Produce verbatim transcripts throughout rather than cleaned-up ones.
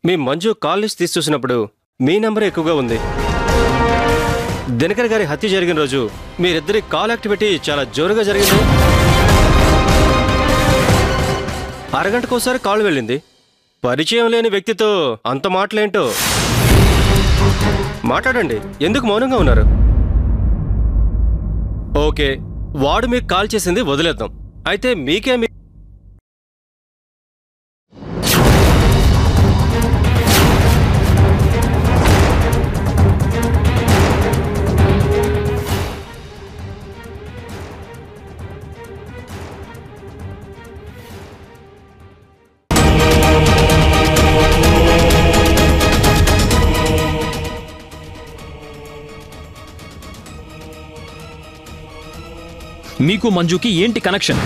మీ Manju call list తీసి చూసినప్పుడు మీ number ఎక్కువగా ఉంది. దినకర్ గారి హత్య జరిగిన రోజు మీరిద్దరి కాల్ యాక్టివిటీ చాలా జోరుగా జరిగింది. అరగంటకోసారి కాల్ వెళ్ళింది. పరిచయం లేని వ్యక్తితో అంత మాటలేంటో. మాట్లాడండి, ఎందుకు మౌనంగా ఉన్నారు? ఓకే, వాడు మీకు కాల్ చేసింది వదిలేద్దాం. అయితే మీకే మీకు మంజుకి ఏంటి కనెక్షన్?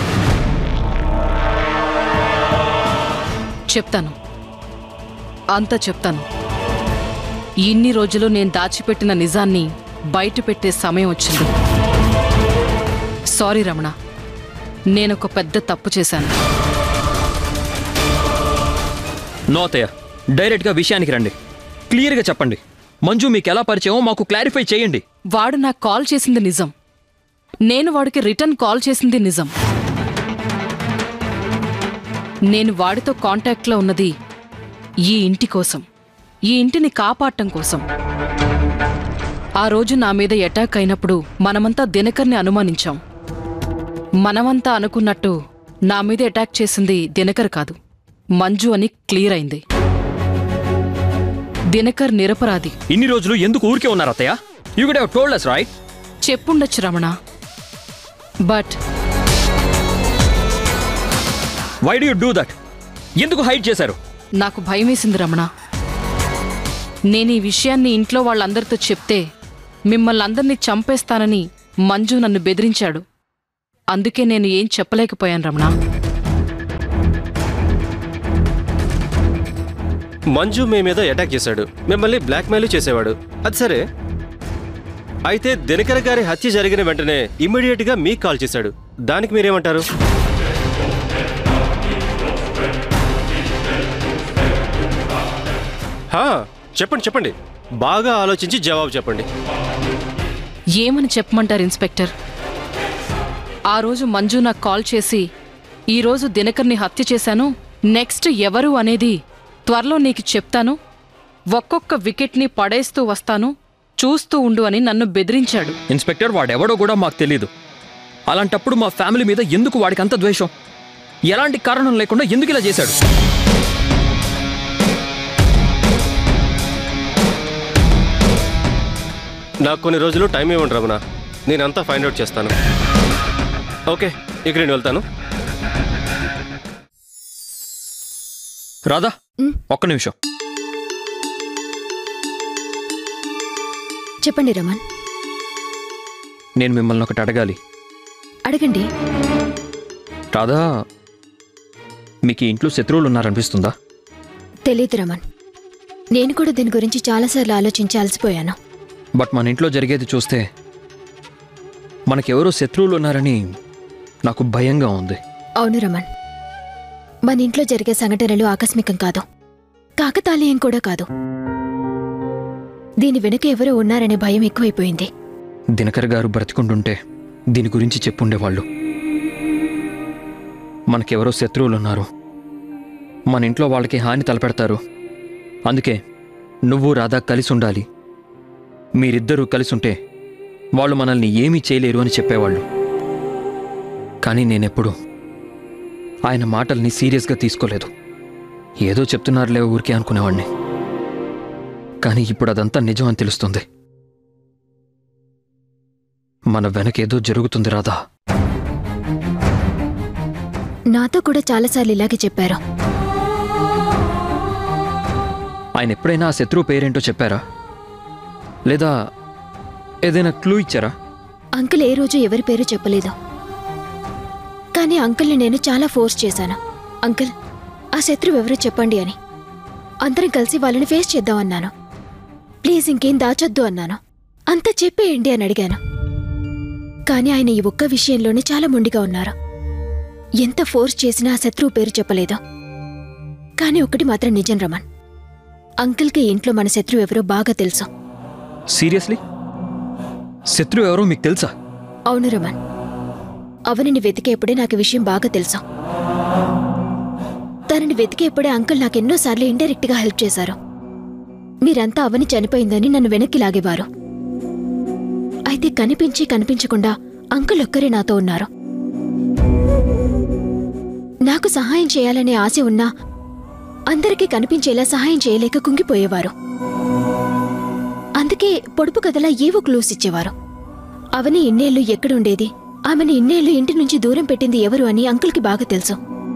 చెప్తాను, అంతా చెప్తాను. ఇన్ని రోజులు నేను దాచిపెట్టిన నిజాన్ని బయట పెట్టే సమయం వచ్చింది. సారీ రమణ, నేనొక పెద్ద తప్పు చేశాను. నో అత్తయ్య, డైరెక్ట్గా విషయానికి రండి. క్లియర్గా చెప్పండి. మంజు మీకు ఎలా పరిచయం మాకు క్లారిఫై చేయండి. వాడు నాకు కాల్ చేసింది నిజం. నేను వాడికి రిటర్న్ కాల్ చేసింది నిజం. నేను వాడితో కాంటాక్ట్లో ఉన్నది ఈ ఇంటి కోసం, ఈ ఇంటిని కాపాడటం కోసం. ఆ రోజు నా మీద అటాక్ అయినప్పుడు మనమంతా దినకర్ని అనుమానించాం. మనమంతా అనుకున్నట్టు నా మీద అటాక్ చేసింది దినకర్ కాదు, మంజు అని క్లియర్ అయింది. దినకర్ నిరపరాధి. ఇన్ని రోజులు ఎందుకు ఊరికే ఉన్నారు అత్తయ్య? You could have told us, right? చెప్పుండొచ్చు రమణ, but why do you do that? ఎందుకు హైడ్ చేశారు? నాకు భయమేసింది రమణ. నేను ఈ విషయాన్ని ఇంట్లో వాళ్ళందరితో చెప్తే మిమ్మల్ని అందరినీ చంపేస్తానని మంజు నన్ను బెదిరించాడు. అందుకే నేను ఏం చెప్పలేకపోయాను రమణ. మంజు మీ మీద అటాక్ చేశాడు, మిమ్మల్ని బ్లాక్మెయిల్ చేసేవాడు. అది సరే, అయితే దినకర్ గారి హత్య జరిగిన వెంటనే ఇమ్మీడియట్ గా మీకు కాల్ చేశాడు. దానికి మీరేమంటారు? హా, చెప్పండి చెప్పండి, బాగా ఆలోచించి జవాబు చెప్పండి. ఏమని చెప్పమంటారు ఇన్స్పెక్టర్? ఆ రోజు మంజు నాకు కాల్ చేసి ఈరోజు దినకర్ని హత్య చేశాను, నెక్స్ట్ ఎవరు అనేది త్వరలో నీకు చెప్తాను, ఒక్కొక్క వికెట్ని పడేస్తూ వస్తాను, చూస్తూ ఉండు అని నన్ను బెదిరించాడు. ఇన్స్పెక్టర్, వాడెవడో కూడా మాకు తెలీదు. అలాంటప్పుడు మా ఫ్యామిలీ మీద ఎందుకు వాడికి అంత ద్వేషం? ఎలాంటి కారణం లేకుండా ఎందుకు ఇలా చేశాడు? నాకు కొన్ని రోజులు టైం ఇవ్వండి రమణ, నేనంతా ఫైండ్ అవుట్ చేస్తాను. ఓకే, ఇక నేను వెళ్తాను. రాధా, ఒక్క నిమిషం. చెప్పండి రమన్. నేను మిమ్మల్ని ఒకటి అడగాలి. అడగండి. రాధా, మీకు ఇంట్లో శత్రువులు ఉన్నారనిపిస్తుందా? తెలీదు రమన్, నేను కూడా దీని గురించి చాలాసార్లు ఆలోచించి అలసిపోయాను. బట్ మన ఇంట్లో జరిగేది చూస్తే మనకెవరో శత్రువులు ఉన్నారని నాకు భయంగా ఉంది. అవును రమన్, మన ఇంట్లో జరిగే సంఘటనలు ఆకస్మికం కాదు, కాకతాళీయం కూడా కాదు. దీని వెనుక ఎవరో ఉన్నారనే భయం ఎక్కువైపోయింది. దినకర్ గారు బ్రతికుంటుంటే దీని గురించి చెప్పుండేవాళ్ళు. మనకెవరో శత్రువులున్నారు, మన ఇంట్లో వాళ్ళకి హాని తలపెడతారు. అందుకే నువ్వు రాధా కలిసి ఉండాలి, మీరిద్దరూ కలిసి ఉంటే వాళ్ళు మనల్ని ఏమీ చేయలేరు అని చెప్పేవాళ్ళు. కానీ నేనెప్పుడు ఆయన మాటల్ని సీరియస్గా తీసుకోలేదు. ఏదో చెప్తున్నారులే ఊరికే అనుకునేవాడిని. కానీ ఇప్పుడు అదంతా నిజం అని తెలుస్తుంది. మన వెనకేదో జరుగుతుంది రాధా. నాతో కూడా చాలాసార్లు ఇలాగే చెప్పారు. ఆయన ఎప్పుడైనా ఆ శత్రువు పేరేంటో చెప్పారా? లేదా ఏదైనా క్లూ ఇచ్చారా? అంకుల్ ఏ రోజు ఎవరి పేరు చెప్పలేదు. కానీ అంకుల్ని నేను చాలా ఫోర్స్ చేశాను. అంకుల్, ఆ శత్రువు ఎవరో చెప్పండి అని. అందరం కలిసి వాళ్ళని ఫేస్ చేద్దామన్నాను. ప్లీజ్ ఇంకేం దాచొద్దు అన్నాను. అంతా చెప్పేయండి అని అడిగాను. కానీ ఆయన ఈ ఒక్క విషయంలోనే చాలా మొండిగా ఉన్నారు. ఎంత ఫోర్స్ చేసినా ఆ శత్రువు పేరు చెప్పలేదు. కానీ ఒకటి మాత్రం నిజం రమన్, అంకుల్కి ఇంట్లో మన శత్రువు ఎవరో బాగా తెలుసు. సీరియస్లీ? శత్రువు ఎవరో మీకు తెలుసా? అవును రమన్, అవనిని వెతికేప్పుడే నాకు విషయం బాగా తెలుసు. తనని వెతికేప్పుడే అంకుల్ నాకెన్నోసార్లు ఇండైరెక్ట్గా హెల్ప్ చేశారు. మీరంతా అవని చనిపోయిందని నన్ను వెనక్కి లాగేవారు. అయితే కనిపించి కనిపించకుండా అంకుల్ ఒక్కరే నాతో ఉన్నారు. నాకు సహాయం చేయాలనే ఆశ ఉన్నా అందరికీ కనిపించేలా సహాయం చేయలేక కుంగిపోయేవారు. అందుకే పొడుపు కథలా ఏవో క్లూస్ ఇచ్చేవారు. అవని ఇన్నేళ్లు ఎక్కడుండేది, ఆమెను ఇన్నేళ్లు ఇంటి నుంచి దూరం పెట్టింది ఎవరు అని అంకుల్కి బాగా తెలుసు.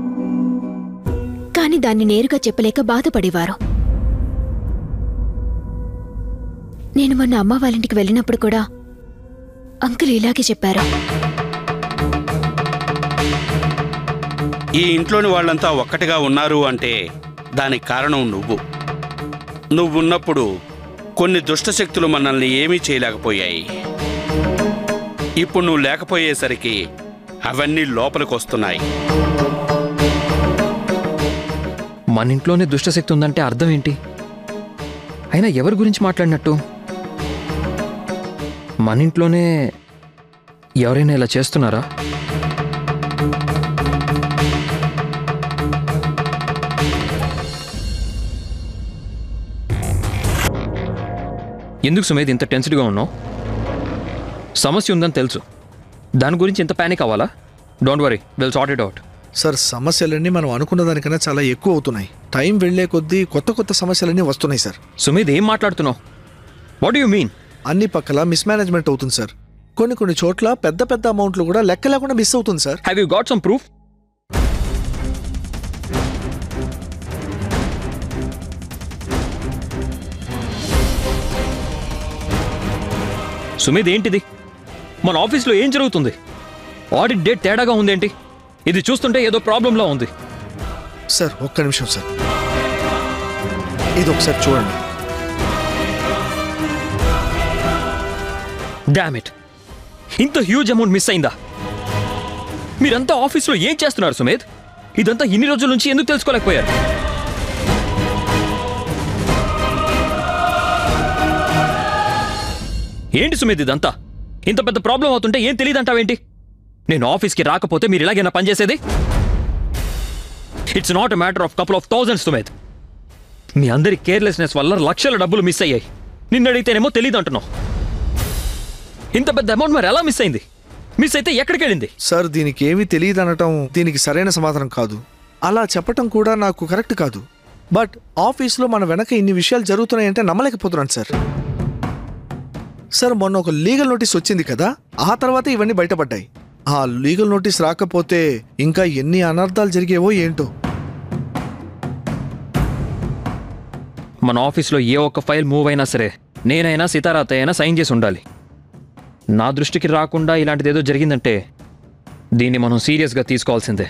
కాని దాన్ని నేరుగా చెప్పలేక బాధపడేవారు. నేను మొన్న అమ్మ వాళ్ళింటికి వెళ్ళినప్పుడు కూడా అంకుల్ ఇలాగే చెప్పారు. ఈ ఇంట్లోని వాళ్ళంతా ఒక్కటిగా ఉన్నారు అంటే దానికి కారణం నువ్వు. నువ్వున్నప్పుడు కొన్ని దుష్టశక్తులు మనల్ని ఏమీ చేయలేకపోయాయి. ఇప్పుడు నువ్వు లేకపోయేసరికి అవన్నీ లోపలికి వస్తున్నాయి. మన ఇంట్లోనే దుష్టశక్తి ఉందంటే అర్థం ఏంటి? అయినా ఎవరి గురించి మాట్లాడినట్టు? మన ఇంట్లోనే ఎవరైనా ఇలా చేస్తున్నారా? ఎందుకు సుమేధ్ ఇంత టెన్స్డ్గా ఉన్నావు? సమస్య ఉందని తెలుసు, దాని గురించి ఇంత ప్యానిక్ అవ్వాలా? Don't worry, will sort it out. Sir, సమస్యలన్నీ మనం అనుకున్న దానికన్నా చాలా ఎక్కువ అవుతున్నాయి. టైం వెళ్లే కొద్దీ కొత్త కొత్త సమస్యలన్నీ వస్తున్నాయి సార్. సుమేధ్, ఏం మాట్లాడుతున్నావు? What you mean? అన్ని పక్కల మిస్మేనేజ్మెంట్ అవుతుంది సార్. కొన్ని కొన్ని చోట్ల పెద్ద పెద్ద అమౌంట్లు కూడా లెక్క లేకుండా మిస్ అవుతుంది sir. Have you got some proof? Sumedh, ఏంటిది? మన ఆఫీస్లో ఏం జరుగుతుంది? ఆడిట్ డేట్ తేడాగా ఉందేంటి? ఇది చూస్తుంటే ఏదో ప్రాబ్లంలా ఉంది. సార్, ఒక్క నిమిషం సార్, ఇది ఒకసారి చూడండి. డామ్ ఇట్, ఇంత హ్యూజ్ అమౌంట్ మిస్ అయిందా? మీరంతా ఆఫీస్లో ఏం చేస్తున్నారు సుమేధ్? ఇదంతా ఇన్ని రోజుల నుంచి ఎందుకు తెలుసుకోలేకపోయారు? ఏంటి సుమేధ్ ఇదంతా? ఇంత పెద్ద ప్రాబ్లం అవుతుంటే ఏం తెలియదంటావేంటి? నేను ఆఫీస్కి రాకపోతే మీరు ఇలాగైనా పనిచేసేది? It's not a matter of couple of thousands Sumedh. మీ అందరి కేర్లెస్నెస్ వల్ల లక్షల డబ్బులు మిస్ అయ్యాయి. నిన్ను అడిగితేనేమో తెలియదు అంటున్నావు. ఇంత పెద్ద అమౌంట్ మరి ఎలా మిస్ అయింది? మిస్ అయితే ఎక్కడికి వెళ్ళింది? సార్, దీనికి ఏమీ తెలియదు అనటం దీనికి సరైన సమాధానం కాదు. అలా చెప్పటం కూడా నాకు కరెక్ట్ కాదు. బట్ ఆఫీస్లో మన వెనక ఇన్ని విషయాలు జరుగుతున్నాయంటే నమ్మలేకపోతున్నాను సార్. సార్, మొన్న ఒక లీగల్ నోటీస్ వచ్చింది కదా, ఆ తర్వాత ఇవన్నీ బయటపడ్డాయి. ఆ లీగల్ నోటీస్ రాకపోతే ఇంకా ఎన్ని అనర్థాలు జరిగేవో ఏంటో. మన ఆఫీస్లో ఏ ఒక్క ఫైల్ మూవ్ అయినా సరే నేనైనా సీతారాత అయినా సైన్ చేసి ఉండాలి. నా దృష్టికి రాకుండా ఇలాంటిది ఏదో జరిగిందంటే దీన్ని మనం సీరియస్గా తీసుకోవాల్సిందే.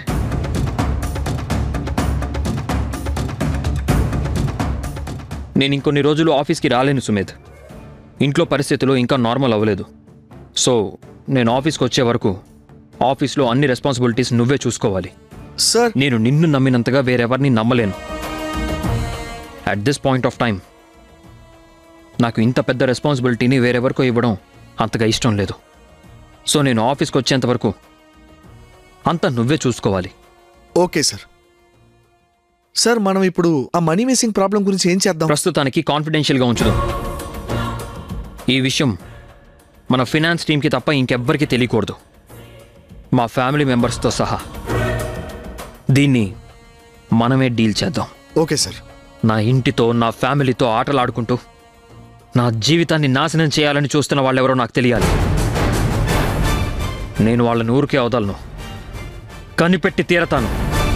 నేను ఇంకొన్ని రోజులు ఆఫీస్కి రాలేను సుమేధ్. ఇంట్లో పరిస్థితులు ఇంకా నార్మల్ అవ్వలేదు. సో నేను ఆఫీస్కి వచ్చే వరకు ఆఫీస్లో అన్ని రెస్పాన్సిబిలిటీస్ నువ్వే చూసుకోవాలి. సార్, నేను నిన్ను నమ్మినంతగా వేరెవరిని నమ్మలేను. At this point of time నాకు ఇంత పెద్ద రెస్పాన్సిబిలిటీని వేరెవరికో ఇవ్వడం అంతగా ఇష్టం లేదు. సో నేను ఆఫీస్కి వచ్చేంత వరకు అంతా నువ్వే చూసుకోవాలి. Okay sir. సార్, మనం ఇప్పుడు ఆ మనీ మిస్సింగ్ ప్రాబ్లం గురించి ఏం చేద్దాం? ప్రస్తుతానికి కాన్ఫిడెన్షియల్గా ఉంచుదాం. ఈ విషయం మన ఫినాన్స్ టీంకి తప్ప ఇంకెవ్వరికీ తెలియకూడదు, మా ఫ్యామిలీ మెంబర్స్తో సహా. దీన్ని మనమే డీల్ చేద్దాం. Okay sir. నా ఇంటితో నా ఫ్యామిలీతో ఆటలాడుకుంటూ నా జీవితాన్ని నాశనం చేయాలని చూస్తున్న వాళ్ళెవరో నాకు తెలియాలి. నేను వాళ్ళని ఊరికే వదలను, కనిపెట్టి తీరతాను.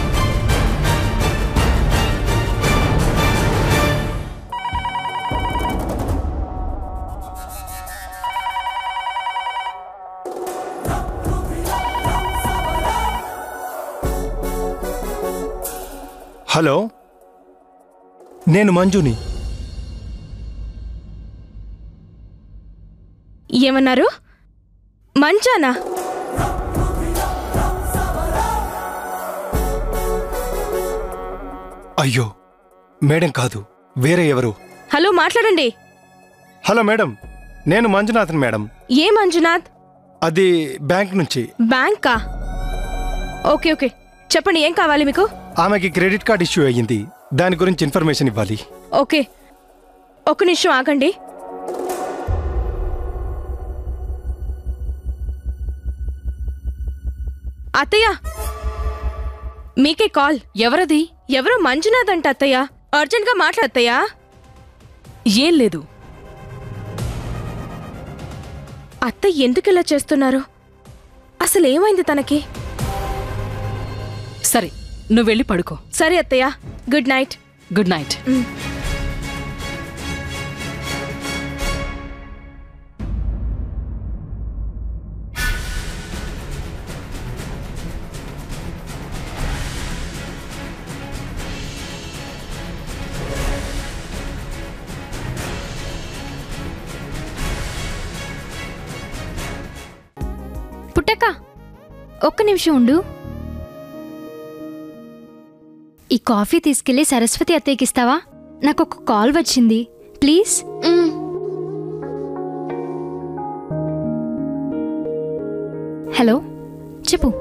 హలో, నేను మంజుని. ఏమన్నారు? మంచానా? అయ్యో, మేడం కాదు, వేరే ఎవరు? హలో మాట్లాడండి. హలో మేడం, నేను మంజునాథన్ మేడం. ఏ మంజునాథ్? అది బ్యాంక్ నుంచి. బ్యాంకా? ఓకే ఓకే, చెప్పండి ఏం కావాలి మీకు? ఆమెకి క్రెడిట్ కార్డ్ ఇష్యూ అయ్యింది, దాని గురించి ఇన్ఫర్మేషన్ ఇవ్వాలి. ఓకే, ఒక్క నిమిషం ఆగండి. అత్తయ్య, మీకే కాల్. ఎవరది? ఎవరో మంజునాథ్ అంట అత్తయ్య, అర్జెంట్గా మాట్లాడత్తయ్యా. ఏం లేదు. అత్తయ్య ఎందుకు ఇలా చేస్తున్నారు? అసలు ఏమైంది తనకి? సరే, నువ్వు వెళ్ళి పడుకో. సరే అత్తయ్య, గుడ్ నైట్. Good night. పుట్టక్క, ఒక్క నిమిషం ఉండు. ఈ కాఫీ తీసుకెళ్లి సరస్వతి అత్తయ్యకి ఇస్తావా? నాకు ఒక కాల్ వచ్చింది, ప్లీజ్. హలో, చెప్పు.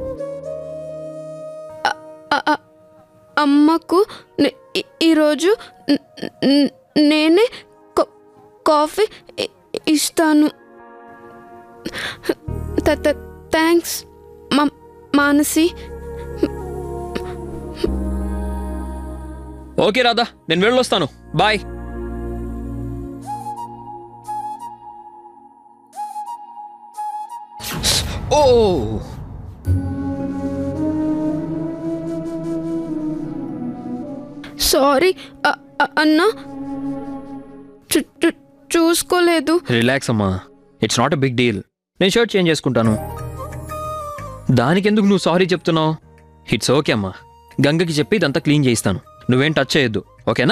అమ్మకు ఈరోజు నేనే కాఫీ ఇస్తాను. థ్యాంక్స్ మానసి. ఓకే రాధా, నేను వెళ్ళొస్తాను. బాయ్. ఓ సారీ అన్నా, చూసుకోలేదు. రిలాక్స్ అమ్మా, it's not a big deal. నేను షర్ట్ చేంజ్ చేసుకుంటాను. దానికెందుకు నువ్వు సారీ చెప్తున్నావు? ఇట్స్ ఓకే అమ్మా, గంగకి చెప్పి ఇదంతా క్లీన్ చేయిస్తాను. నువ్వేం టచ్ చేయొద్దు, ఓకేనా?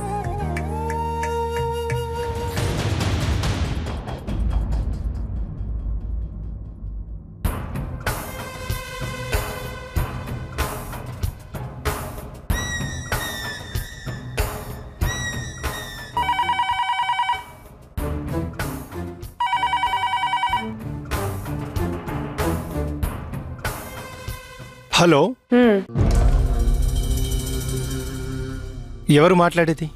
హలో, ఎవరు మాట్లాడేది?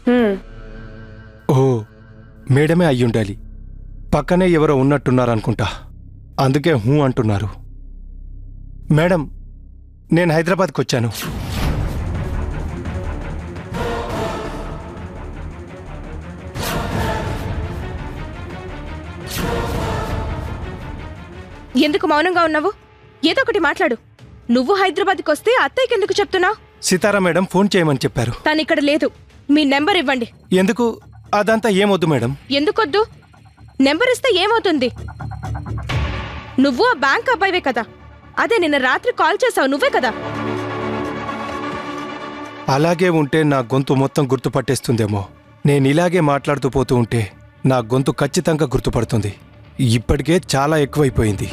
ఓ, మేడమే అయ్యుండాలి. పక్కనే ఎవరో ఉన్నట్టున్నారనుకుంటా, అందుకే హూ అంటున్నారు. మేడం, నేను హైదరాబాద్కి వచ్చాను. ఎందుకు మౌనంగా ఉన్నావు? ఏదో ఒకటి మాట్లాడు. నువ్వు హైదరాబాద్కి వస్తే అత్తయ్యకి ఎందుకు చెప్తున్నావు? సీతారా మేడం ఫోన్ చేయమని చెప్పారు. తను ఇక్కడ లేదు. మీ నెంబర్ ఇవ్వండి. ఎందుకు? అదంతా ఏమొద్దు మేడం. ఎందుకొద్దు? నెంబర్ ఇస్తే ఏమవుతుంది? నువ్వు ఆ బ్యాంక్ అబ్బాయివే కదా. అదే నిన్న రాత్రి కాల్ చేసావు నువ్వే కదా. అలాగే ఉంటే నా గొంతు మొత్తం గుర్తుపట్టేస్తుందేమో. నేను ఇలాగే మాట్లాడుతూ పోతూ ఉంటే నా గొంతు ఖచ్చితంగా గుర్తుపడుతుంది. ఇప్పటికే చాలా ఎక్కువైపోయింది.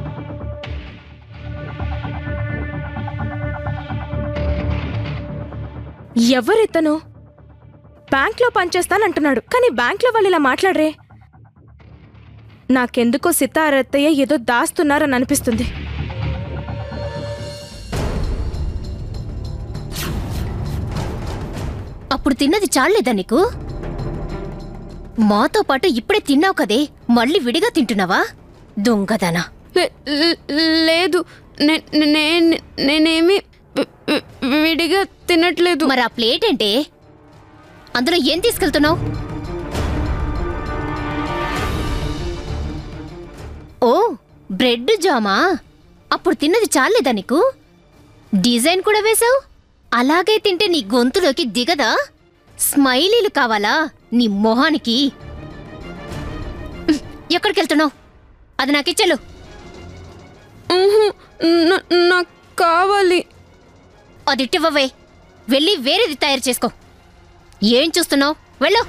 ఎవరితను? బ్యాంక్లో పనిచేస్తానంటున్నాడు, కానీ బ్యాంక్లో వాళ్ళు ఇలా మాట్లాడరే. నాకెందుకో సితారత్తయ్య ఏదో దాస్తున్నారని అనిపిస్తుంది. అప్పుడు తిన్నది చాలేదా నీకు? మాతో పాటు ఇప్పుడే తిన్నావు కదే, మళ్ళీ విడిగా తింటున్నావా? దొంగదనా. లేదు, నేనేమి విడిగా తినట్లేదు. మరి ఆ ప్లేట్ ఏంటే? అందులో ఏం తీసుకెళ్తున్నావు? ఓ, బ్రెడ్ జామా. అప్పుడు తిన్నది చాలేదా నీకు? డిజైన్ కూడా వేశావు. అలాగే తింటే నీ గొంతులోకి దిగదా? స్మైలీలు కావాలా నీ మొహానికి? ఎక్కడికెళ్తున్నావు? అది నాకిచ్చెలు. నాకు కావాలి. అది ఇట్టివ్వవే. వెళ్ళి వేరేది తయారు చేసుకో. ఏం చూస్తున్నావు? వెళ్ళు.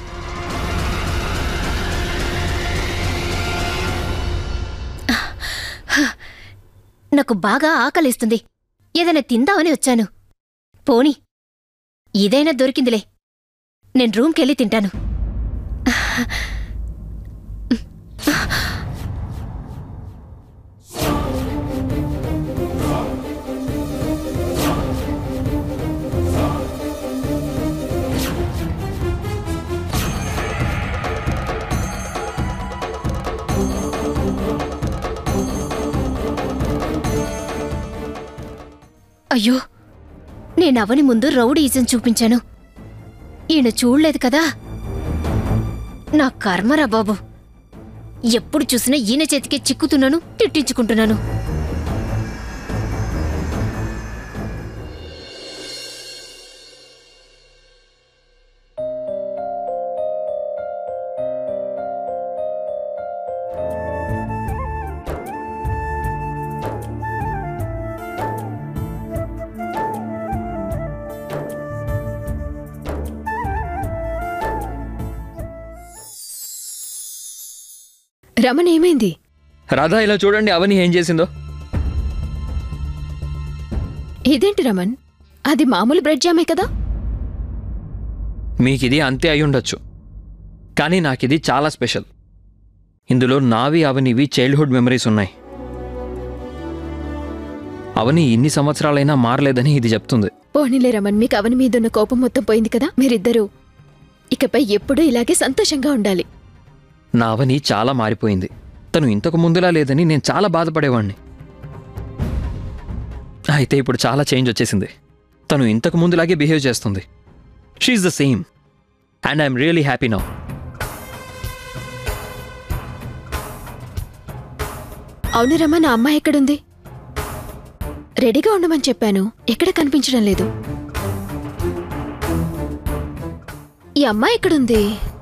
నాకు బాగా ఆకలిస్తుంది. ఏదైనా తిందామని వచ్చాను. పోని ఇదైనా దొరికిందిలే. నేను రూమ్కి వెళ్ళి తింటాను. అయ్యో, నేను అవని ముందు రౌడీజం చూపించాను. ఈయన చూడలేదు కదా. నా కర్మరా బాబు. ఎప్పుడు చూసినా ఈయన చేతికే చిక్కుతున్నాను, తిట్టించుకుంటున్నాను. రమణ్ ఏమైంది? రాధా, ఇలా చూడండి అవని ఏం చేసిందో. ఇదేంటి రమణ్, అది మామూలు బ్రెడ్ జామే కదా. మీకిది అంతే అయి ఉండొచ్చు, కానీ నాకిది చాలా స్పెషల్. ఇందులో నావి అవనివి చైల్డ్హుడ్ మెమరీస్ ఉన్నాయి. అవని ఇన్ని సంవత్సరాలైనా మారలేదని ఇది చెప్తుంది. పోనీలే రమణ్, మీకు అవని మీదున్న కోపం మొత్తం పోయింది కదా. మీరిద్దరూ ఇకపై ఎప్పుడూ ఇలాగే సంతోషంగా ఉండాలి. నా అవని చాలా మారిపోయింది. తను ఇంతకు ముందులా లేదని నేను చాలా బాధపడేవాణ్ణి. అయితే ఇప్పుడు చాలా చేంజ్ వచ్చేసింది. తను ఇంతకు ముందులాగే బిహేవ్ చేస్తుంది. She is the same and I'm really happy now. అవును రమా, నా అమ్మాయి ఎక్కడుంది? రెడీగా ఉండమని చెప్పాను, ఎక్కడ కనిపించడం లేదు. ఈ అమ్మాయి ఎక్కడుంది?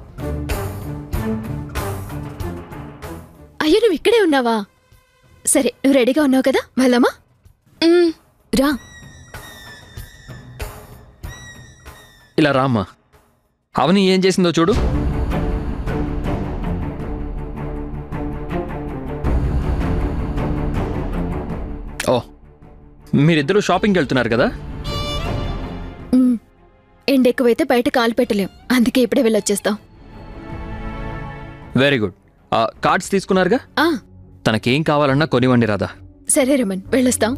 అయ్యో, నువ్వు ఇక్కడే ఉన్నావా? సరే, నువ్వు రెడీగా ఉన్నావు కదా, వెళ్దామా? రా. ఇలా రామ్మా. అవని ఏం చేసిందో చూడు. ఓ, మీరిద్దరూ షాపింగ్కి వెళ్తున్నారు కదా? ఎండెక్కువైతే బయట కాలు పెట్టలేం, అందుకే ఇప్పుడే వెళ్ళొచ్చేస్తాం. Very good. కార్డ్స్ తీసుకున్నారుగా? ఆ, తనకేం కావాలన్నా కొనివ్వండి రాధా. సరే రమణ్, వెళ్ళొస్తాం.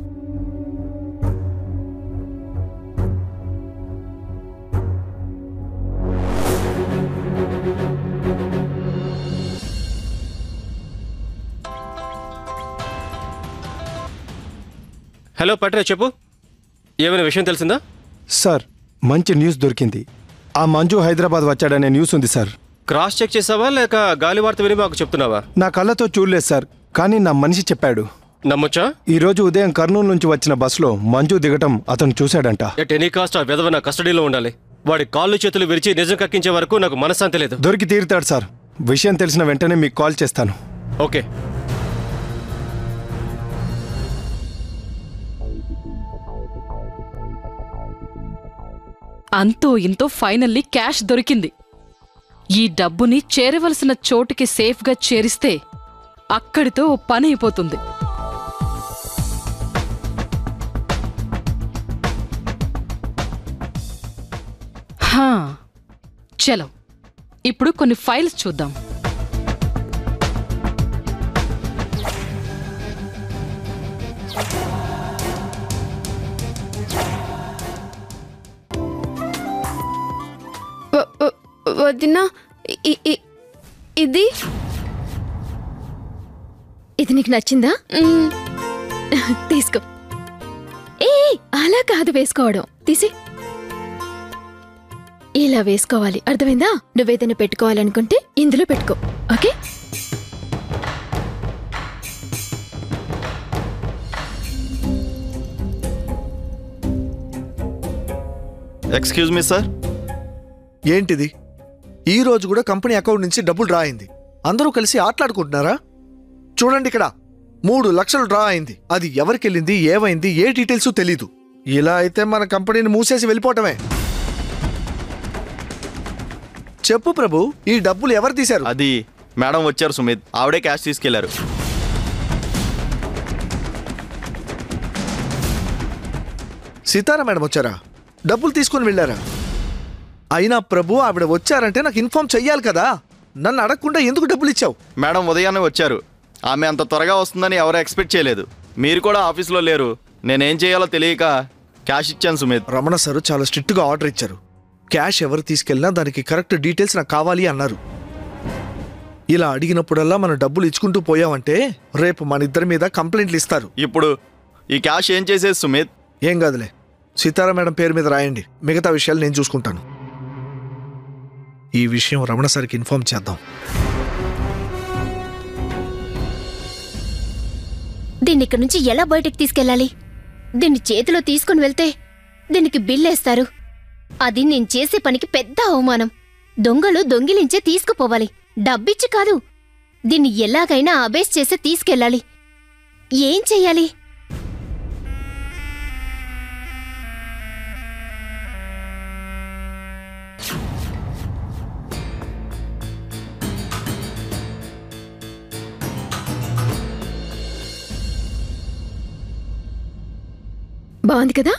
హలో పట్రా, చెప్పు. ఏమైనా విషయం తెలిసిందా? సార్, మంచి న్యూస్ దొరికింది. ఆ మంజు హైదరాబాద్ వచ్చాడనే న్యూస్ ఉంది సార్. క్రాస్ చెక్ చేసావా లేక గాలి వార్త విని మాకు చెప్తున్నావా? నా కళ్ళతో చూడలేదు సార్, కానీ నా మనిషి చెప్పాడు. నమ్మొచ్చా? ఈ రోజు ఉదయం కర్నూలు నుంచి వచ్చిన బస్సులో మంజు దిగటం అతను చూశాడంట. ఎట్ ఎనీ కాస్ట్ ఆ విధవ నా కస్టడీలో ఉండాలి. వాడి కాళ్ళు చేతులు విరిచి నిజం కక్కించే వరకు నాకు మనశ్శాంతి లేదు. దొరికి తీరుతాడు సార్. విషయం తెలిసిన వెంటనే మీకు కాల్ చేస్తాను. ఓకే. అంతో ఇంతో ఫైనల్లీ క్యాష్ దొరికింది. ఈ డబ్బుని చేరవలసిన చోటుకి సేఫ్గా చేరిస్తే అక్కడితో ఓ పని అయిపోతుంది. హా, చలో ఇప్పుడు కొన్ని ఫైల్స్ చూద్దాం. వదినా, ఇది ఇది నీకు నచ్చిందా? తీసుకో. ఏ అలా కాదు వేసుకోవడం, తీసి ఇలా వేసుకోవాలి, అర్థమైందా? నువ్వేదైనా పెట్టుకోవాలనుకుంటే ఇందులో పెట్టుకో, ఓకే? Excuse me sir. ఏంటిది? ఈ రోజు కూడా కంపెనీ అకౌంట్ నుంచి డబ్బులు డ్రా అయింది. అందరూ కలిసి ఆటలాడుకుంటున్నారా? చూడండి, ఇక్కడ మూడు లక్షలు డ్రా అయింది. అది ఎవరికి వెళ్ళింది, ఏమైంది, ఏ డీటెయిల్స్ తెలీదు. ఇలా అయితే మన కంపెనీని మూసేసి వెళ్ళిపోవటమే. చెప్పు ప్రభు, ఈ డబ్బులు ఎవరు తీశారు? అది మేడం వచ్చారు సుమిత్, ఆవిడే క్యాష్ తీసుకెళ్లారు. సీతారా మేడం వచ్చారా? డబ్బులు తీసుకుని వెళ్ళారా? అయినా ప్రభు ఆవిడ వచ్చారంటే నాకు ఇన్ఫార్మ్ చెయ్యాలి కదా. నన్ను అడగకుండా ఎందుకు డబ్బులు ఇచ్చావు? మేడం ఉదయాన్నే వచ్చారు. ఆమె అంత త్వరగా వస్తుందని ఎవరు ఎక్స్పెక్ట్ చేయలేదు. మీరు కూడా ఆఫీస్లో లేరు. నేనేం చేయాలో తెలియక క్యాష్ ఇచ్చాను సుమిత్. రమణ సార్ చాలా స్ట్రిక్ట్గా ఆర్డర్ ఇచ్చారు. క్యాష్ ఎవరు తీసుకెళ్ళినా దానికి కరెక్ట్ డీటెయిల్స్ నాకు కావాలి అన్నారు. ఇలా అడిగినప్పుడల్లా మనం డబ్బులు ఇచ్చుకుంటూ పోయామంటే రేపు మన ఇద్దరి మీద కంప్లైంట్లు ఇస్తారు. ఇప్పుడు ఈ క్యాష్ ఏం చేసేది సుమిత్? ఏం కాదులే, సీతారా మేడం పేరు మీద రాయండి. మిగతా విషయాలు నేను చూసుకుంటాను. ఈ విషయం రమణ సార్కి ఇన్ఫార్మ్ చేద్దాం. దీన్ని ఇక్కడి నుంచి ఎలా బయటకు తీసుకెళ్ళాలి? దీన్ని చేతిలో తీసుకుని వెళ్తే దీనికి బిల్లేస్తారు. అది నేను చేసే పనికి పెద్ద అవమానం. దొంగలు దొంగిలించే తీసుకుపోవాలి, డబ్బిచ్చి కాదు. దీన్ని ఎలాగైనా అబేస్ చేసే తీసుకెళ్ళాలి. ఏం చెయ్యాలి? బాగుంది కదా?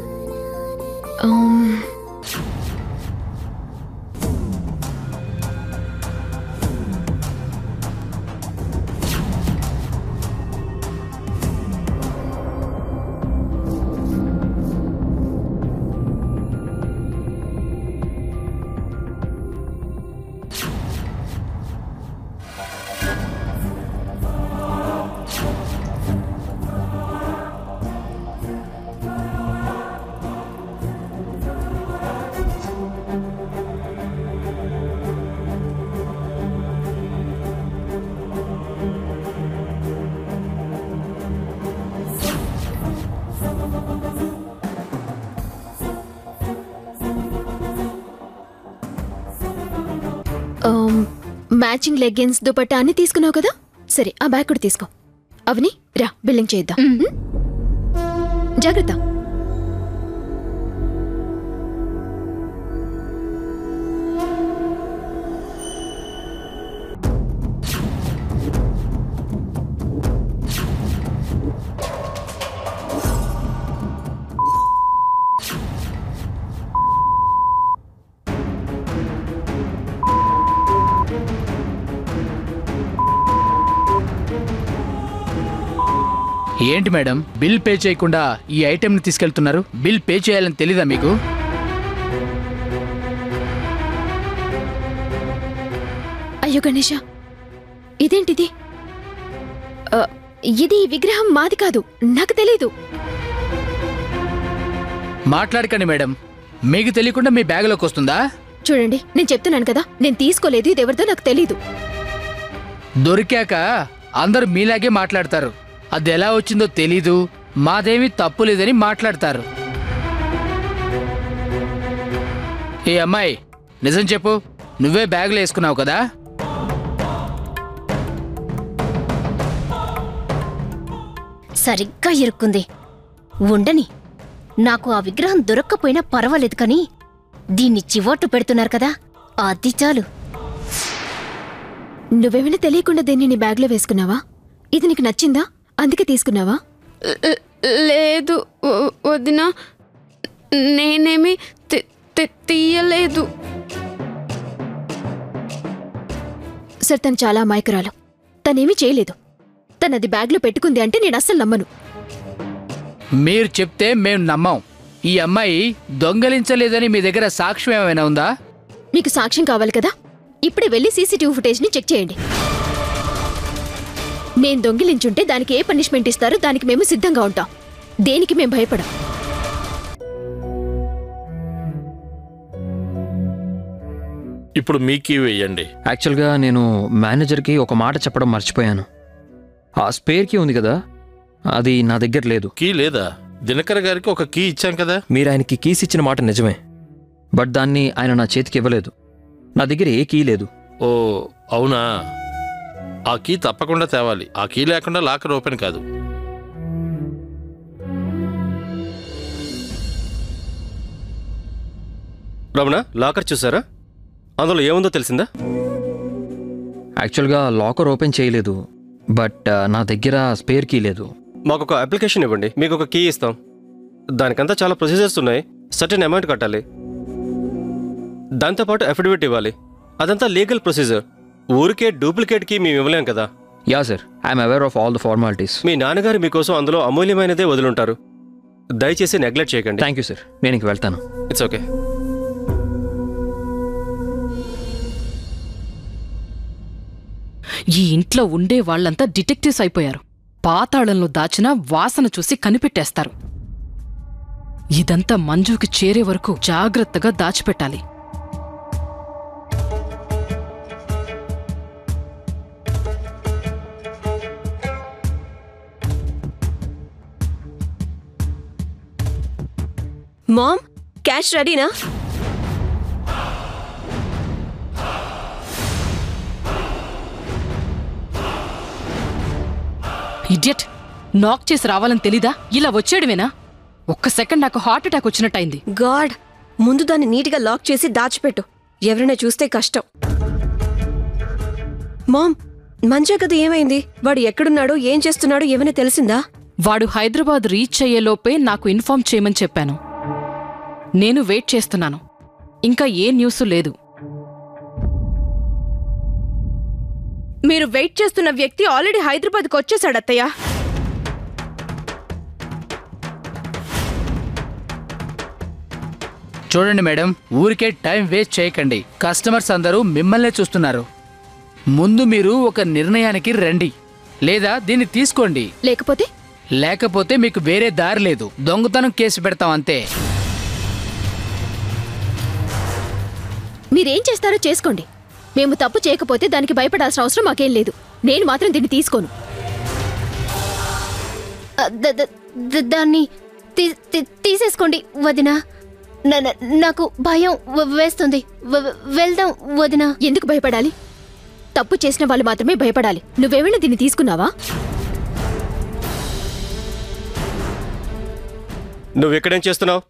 మ్యాచింగ్ లెగ్గిన్స్ దుపట్టా అన్ని తీసుకున్నావు కదా? సరే, ఆ బ్యాగ్ కూడా తీసుకో. అవని రా, బిల్లింగ్ చేద్దాం. జాగ్రత్త. ఏంటి మేడం, బిల్ పే చేయకుండా ఈ ఐటెంని తీసుకెళ్తున్నారు? బిల్ పే చేయాలని తెలీదా మీకు? అయ్యో గణేష, ఇదేంటిది? ఇది విగ్రహం మాది కాదు, నాకు తెలీదు. మాట్లాడకండి మేడం, మీకు తెలియకుండా మీ బ్యాగ్లోకి వస్తుందా? చూడండి, నేను చెప్తున్నాను కదా, నేను తీసుకోలేదు. ఇది ఎవరిదో నాకు తెలీదు. దొరికాక అందరూ మీలాగే మాట్లాడతారు. అది ఎలా వచ్చిందో తెలీదు, మాదేమీ తప్పు లేదని మాట్లాడతారు. ఏ అమ్మాయి, నిజం చెప్పు, నువ్వే బ్యాగులో వేసుకున్నావు కదా? సరిగ్గా ఇరుక్కుంది. ఉండని, నాకు ఆ విగ్రహం దొరక్కపోయినా పర్వాలేదు, కానీ దీన్ని చివోటు పెడుతున్నారు కదా, అది చాలు. నువ్వేమైనా తెలియకుండా దీన్ని నీ బ్యాగ్లో వేసుకున్నావా? ఇది నీకు నచ్చిందా, అందుకే తీసుకున్నావా? లేదు వదినా, నేనేమి తీయలేదు. సార్, తను చాలా అమాయకురాలు. తనేమీ చేయలేదు. తనది బ్యాగ్లో పెట్టుకుంది అంటే నేను అస్సలు నమ్మను. మీరు చెప్తే మేము నమ్మం. ఈ అమ్మాయి దొంగలించలేదని మీ దగ్గర సాక్ష్యం ఏమైనా ఉందా? మీకు సాక్ష్యం కావాలి కదా? ఇప్పుడే వెళ్ళి సీసీటీవీ ఫుటేజ్ని చెక్ చేయండి. నేను దొంగిలించుంటే దానికి ఏ పనిష్మెంట్ ఇస్తారో దానికి మేము సిద్ధంగా ఉంటాం. దేనికి మేము భయపడం. ఇప్పుడు మీకీ వేయండి. యాక్చువల్గా నేను మేనేజర్కి ఒక మాట చెప్పడం మర్చిపోయాను. ఆ స్పేర్ కీ ఉంది కదా, అది నా దగ్గర లేదు. కీ లేదా? దినకర్ గారికి ఒక కీ ఇచ్చాం కదా. మీరు ఆయనకి కీస్ ఇచ్చిన మాట నిజమే, బట్ దాన్ని ఆయన నా చేతికి ఇవ్వలేదు. నా దగ్గర ఏ కీ లేదు. ఓ అవునా, ఆ కీ తప్పకుండా తేవాలి. ఆ కీ లేకుండా లాకర్ ఓపెన్ కాదు. రమణ, లాకర్ చూసారా? అందులో ఏముందో తెలిసిందా? యాక్చువల్గా లాకర్ ఓపెన్ చేయలేదు, బట్ నా దగ్గర స్పేర్ కీ లేదు. మాకు ఒక అప్లికేషన్ ఇవ్వండి, మీకు ఒక కీ ఇస్తాం. దానికంతా చాలా ప్రొసీజర్స్ ఉన్నాయి. సర్టెన్ అమౌంట్ కట్టాలి. దాంతోపాటు అఫిడవిట్ ఇవ్వాలి. అదంతా లీగల్ ప్రొసీజర్. ఊరికే డూప్లికేట్కి మేము ఇవ్వలేం కదా. Yeah sir, I'm aware of all the formalities. మీ నాన్నగారు మీకోసం అందులో అమూల్యమైనదే వదులుంటారు. దయచేసి నెగ్లెక్ట్ చేయకండి. థ్యాంక్ యూ సార్, నేను ఇంక వెళ్తాను. It's okay. ఈ ఇంట్లో ఉండే వాళ్ళంతా డిటెక్టివ్స్ అయిపోయారు. పాతాళంలో దాచిన వాసన చూసి కనిపెట్టేస్తారు. ఇదంతా మంజుకి చేరే వరకు జాగ్రత్తగా దాచిపెట్టాలి. మామ్, క్యాష్ రెడీనా? ఇడియట్, నాక్ చేసి రావాలని తెలీదా? ఇలా వచ్చేయడమేనా? ఒక్క సెకండ్ నాకు హార్ట్ అటాక్ వచ్చినట్టయింది. గాడ్, ముందు దాన్ని నీట్గా లాక్ చేసి దాచిపెట్టు. ఎవరైనా చూస్తే కష్టం. మామ్, మంజా కదా ఏమైంది? వాడు ఎక్కడున్నాడో ఏం చేస్తున్నాడో ఏమైనా తెలిసిందా? వాడు హైదరాబాద్ రీచ్ అయ్యేలోపే నాకు ఇన్ఫార్మ్ చేయమని చెప్పాను. నేను వెయిట్ చేస్తున్నాను. ఇంకా ఏ న్యూస్ లేదు. మీరు వెయిట్ చేస్తున్న వ్యక్తి ఆల్రెడీ హైదరాబాద్కి వచ్చేసాడు అత్తయ్య. చూడండి మేడం, ఊరికే టైం వేస్ట్ చేయకండి. కస్టమర్స్ అందరూ మిమ్మల్నే చూస్తున్నారు. ముందు మీరు ఒక నిర్ణయానికి రండి, లేదా దీన్ని తీసుకోండి. లేకపోతే లేకపోతే మీకు వేరే దారి లేదు. దొంగతనం కేసు పెడతాం అంతే. మీరేం చేస్తారో చేసుకోండి. మేము తప్పు చేయకపోతే దానికి భయపడాల్సిన అవసరం మాకేం లేదు. నేను మాత్రం దీన్ని తీసుకోను. దాన్ని తీసేసుకోండి వదినా. నాకు భయం వేస్తుంది. వెళ్దాం వదినా. ఎందుకు భయపడాలి? తప్పు చేసిన వాళ్ళు మాత్రమే భయపడాలి. నువ్వేమైనా దీన్ని తీసుకున్నావా? నువ్వెక్కడేం చేస్తున్నావు?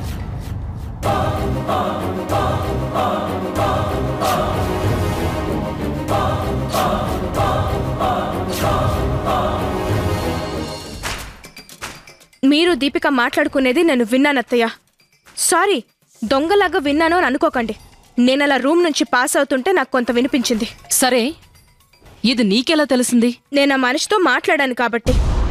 మీరు దీపిక మాట్లాడుకునేది నేను విన్నానత్తయ్య. సారీ, దొంగలాగా విన్నాను అని అనుకోకండి. నేనలా రూమ్ నుంచి పాస్ అవుతుంటే నాకు కొంత వినిపించింది. సరే, ఇది నీకెలా తెలిసింది? నేను ఆ మనిషితో మాట్లాడాను కాబట్టి.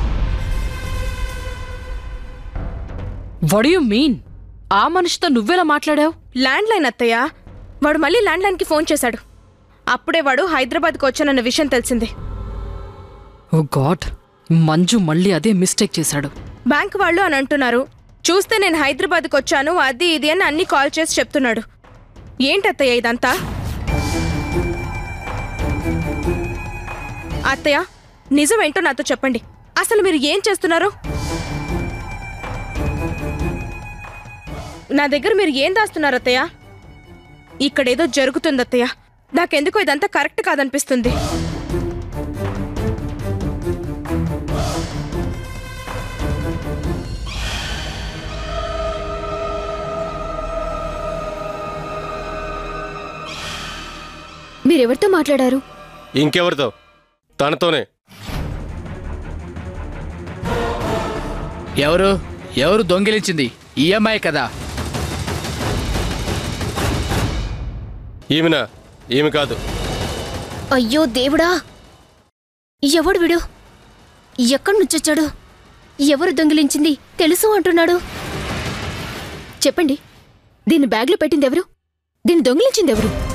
What you mean? ఆ మనిషితో నువ్వెలా మాట్లాడావు? ల్యాండ్ లైన్ అత్తయ్య. వాడు మళ్ళీ ల్యాండ్ లైన్కి ఫోన్ చేశాడు. అప్పుడే వాడు హైదరాబాద్కి వచ్చానన్న విషయం తెలిసింది. ఓ గాడ్, మంజు మళ్ళీ అదే మిస్టేక్ చేశాడు. బ్యాంక్ వాళ్ళు అని అంటున్నారు. చూస్తే నేను హైదరాబాద్కి వచ్చాను అది ఇది అని అన్ని కాల్ చేసి చెప్తున్నాడు. ఏంటత్తయ్య ఇదంతా? అత్తయ్య, నిజమేంటో నాతో చెప్పండి. అసలు మీరు ఏం చేస్తున్నారు? నా దగ్గర మీరు ఏం దాస్తున్నారు అత్తయ్య? ఇక్కడేదో జరుగుతుంది అత్తయ్య. నాకెందుకో ఇదంతా కరెక్ట్ కాదనిపిస్తుంది. మీరెవరితో మాట్లాడారు? ఇంకెవరితో? తనతోనే. ఎవరు ఎవరు దొంగిలించింది? ఈఎంఐ కదా. ఈమెనా? ఈమె కాదు. అయ్యో దేవుడా, ఎవడు విడు? ఎక్కడి నుంచొచ్చాడు? ఎవరు దొంగిలించింది తెలుసు అంటున్నాడు. చెప్పండి, దీన్ని బ్యాగ్లో పెట్టింది ఎవరు? దీన్ని దొంగిలించింది ఎవరు?